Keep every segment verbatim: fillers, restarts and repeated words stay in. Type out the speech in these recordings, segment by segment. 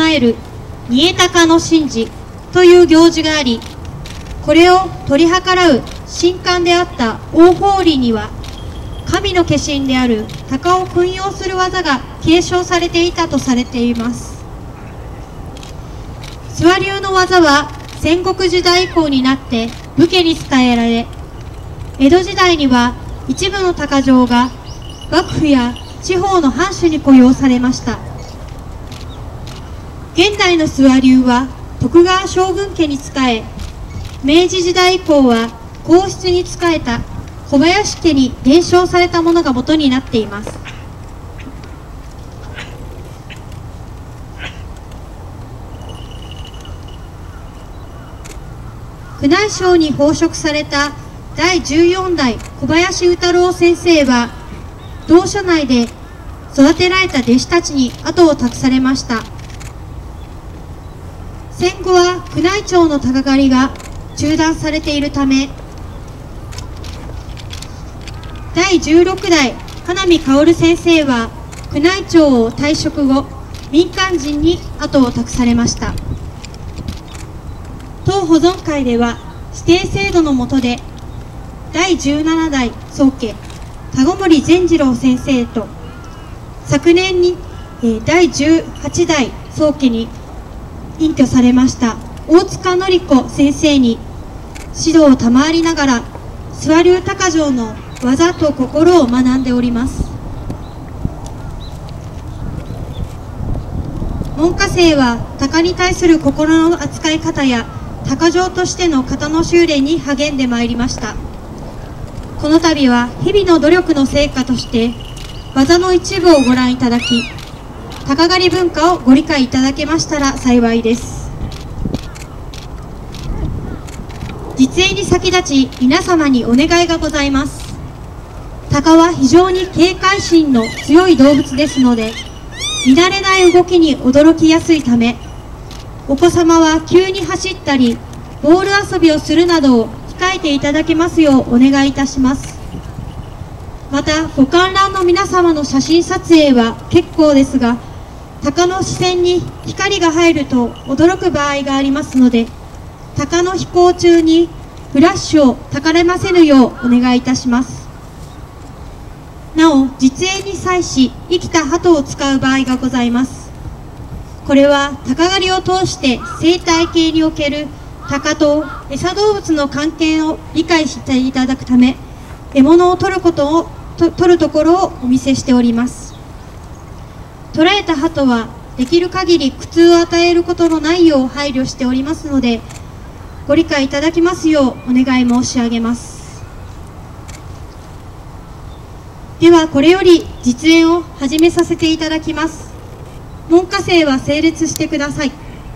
唱える煮えたかの神事という行事があり、これを取り計らう神官であった大法理には、神の化身である鷹を訓用する技が継承されていたとされています。諏訪流の技は戦国時代以降になって武家に伝えられ、江戸時代には一部の鷹匠が幕府や地方の藩主に雇用されました。現代の諏訪流は徳川将軍家に仕え、明治時代以降は皇室に仕えた小林家に伝承されたものが元になっています。宮内省に奉職されただいじゅうよんだい小林宇太郎先生は、同所内で育てられた弟子たちに後を託されました。戦後は宮内庁の鷹狩りが中断されているため、だいじゅうろくだい花見薫先生は宮内庁を退職後、民間人に後を託されました。当保存会では指定制度の下で、だいじゅうななだい宗家田子森善次郎先生と、昨年にだいじゅうはちだい宗家に隠居されました大塚典子先生に指導を賜りながら、諏訪流鷹匠の技と心を学んでおります。門下生は鷹に対する心の扱い方や鷹匠としての型の修練に励んでまいりました。この度は日々の努力の成果として技の一部をご覧いただき、鷹狩り文化をご理解いただけましたら幸いです。実演に先立ち皆様にお願いがございます。鷹は非常に警戒心の強い動物ですので、見慣れない動きに驚きやすいため、お子様は急に走ったりボール遊びをするなどを控えていただけますようお願いいたします。またご観覧の皆様の写真撮影は結構ですが、鷹の視線に光が入ると驚く場合がありますので、鷹の飛行中にフラッシュをたかれませぬようお願いいたします。なお実演に際し生きた鳩を使う場合がございます。これは鷹狩りを通して生態系における鷹と餌動物の関係を理解していただくため、獲物を取ることをと取るところをお見せしております。捕らえた鳩はできる限り苦痛を与えることのないよう配慮しておりますので、ご理解いただきますようお願い申し上げます。ではこれより実演を始めさせていただきます。門下生は整列してください。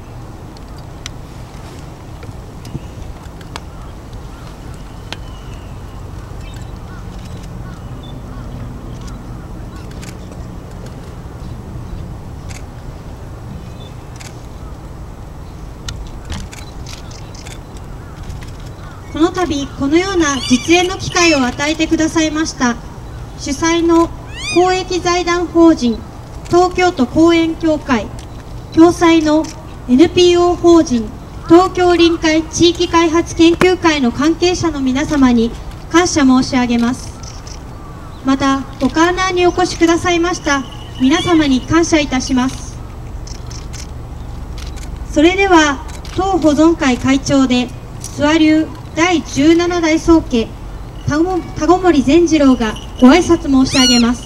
この度このような実演の機会を与えてくださいました主催の公益財団法人東京都公園協会、共催の エヌピーオー 法人東京臨海地域開発研究会の関係者の皆様に感謝申し上げます。またご観覧にお越しくださいました皆様に感謝いたします。それでは当保存会会長で諏訪流だいじゅうななだい宗家田子森善次郎がご挨拶申し上げます。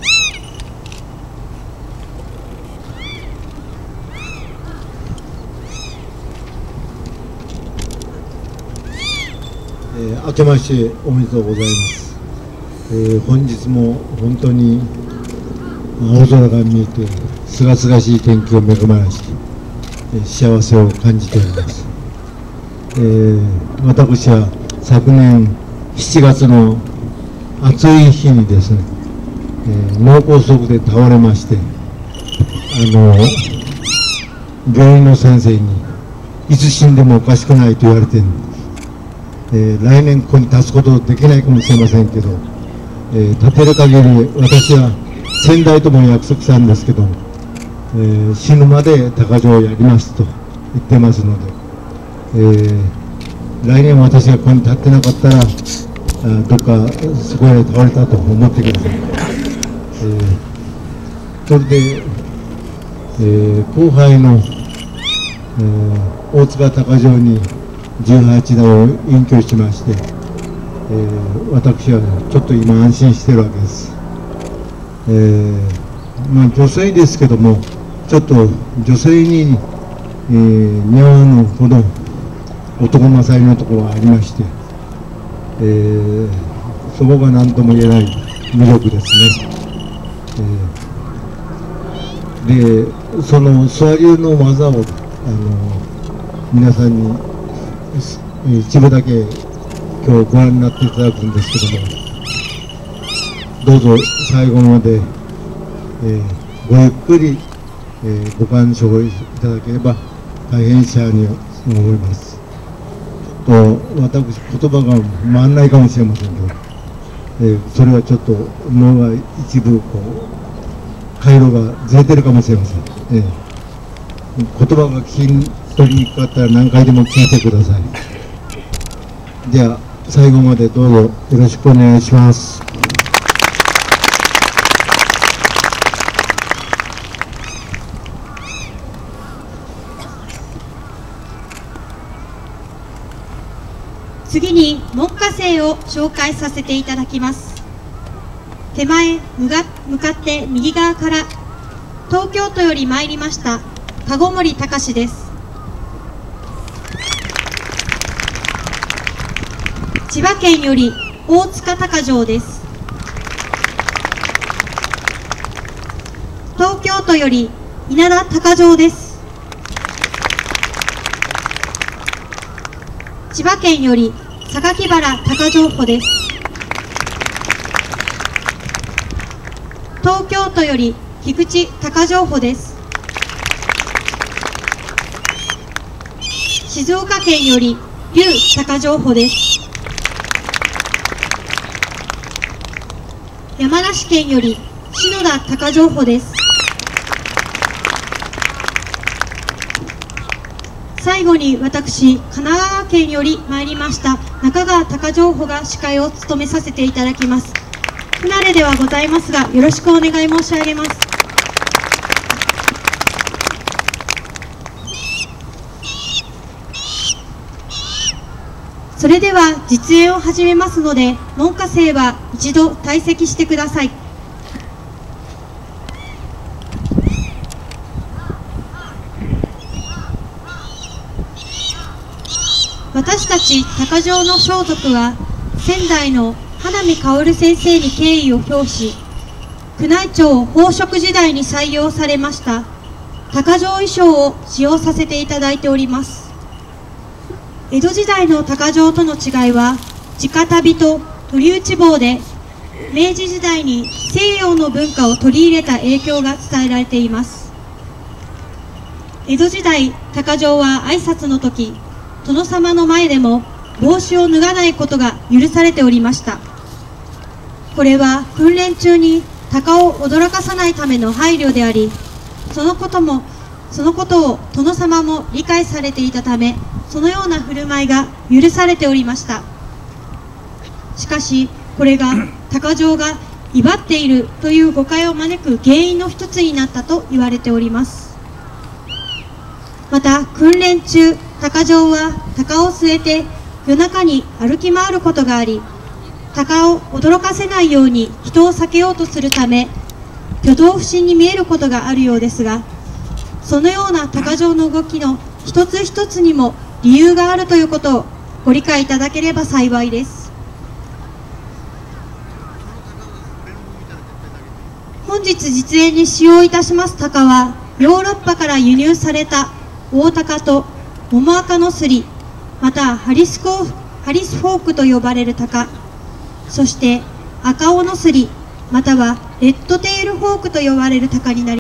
えー、明けましておめでとうございます。えー、本日も本当に青空が見えてすがすがしい天気を恵まれして、えー、幸せを感じております。えー、私は昨年しちがつの暑い日にですね、えー、脳梗塞で倒れまして、あの病院の先生にいつ死んでもおかしくないと言われてるんです。えー、来年ここに立つことできないかもしれませんけど、えー、立てる限り私は先代とも約束したんですけど、ええー、死ぬまで鷹匠をやりますと言ってますので、えー、来年私がここに立ってなかったら、あどっかそこへ倒れたと思ってください。えー、それで、えー、後輩の、えー、大塚鷹匠にじゅうはちだいを隠居しまして、えー、私はちょっと今安心してるわけです。えーまあ、女性ですけども、ちょっと女性に、えー、似合わぬほど男勝りのところがありまして、えー、そこが何とも言えない魅力ですね。えー、で、その諏訪流の技をあの皆さんに一部だけ今日ご覧になっていただくんですけども、どうぞ最後まで、えー、ごゆっくり、えー、ご鑑賞いただければ大変幸いに思います。と私言葉が回らないかもしれませんけど、えー、それはちょっと脳が一部こう回路がずれてるかもしれません。えー、言葉が聞き取りにくかったら何回でも聞いてください。では最後までどうぞよろしくお願いします。 次に門下生を紹介させていただきます。手前向かって右側から東京都より参りました籠森隆です。千葉県より大塚鷹匠です。東京都より稲田鷹匠です。千葉県より榊原鷹匠補です。東京都より菊池鷹匠補です。静岡県より龍鷹匠補です。山梨県より篠田鷹匠補です。最後に私、神奈川県より参りました中川鷹匠補が司会を務めさせていただきます。不慣れではございますが、よろしくお願い申し上げます。それでは実演を始めますので、門下生は一度退席してください。私たち鷹匠の装束は仙台の花見薫先生に敬意を表し、宮内庁宝飾時代に採用されました鷹匠衣装を使用させていただいております。江戸時代の鷹匠との違いは直旅と鳥打ち棒で、明治時代に西洋の文化を取り入れた影響が伝えられています。江戸時代、鷹匠は挨拶の時、殿様の前でも帽子を脱がないことが許されておりました。これは訓練中に鷹を驚かさないための配慮であり、そのこともそのことを殿様も理解されていたため、そのような振る舞いが許されておりました。しかしこれが鷹匠が威張っているという誤解を招く原因の一つになったと言われております。また訓練中、鷹匠は鷹を据えて夜中に歩き回ることがあり、鷹を驚かせないように人を避けようとするため、挙動不審に見えることがあるようですが、そのような鷹匠の動きの一つ一つにも理由があるということをご理解いただければ幸いです。本日実演に使用いたします鷹は、ヨーロッパから輸入された大鷹とモモアカノスリ、またハリスコハリスフォークと呼ばれる鷹、そして赤オノスリ、またはレッドテールフォークと呼ばれる鷹になります。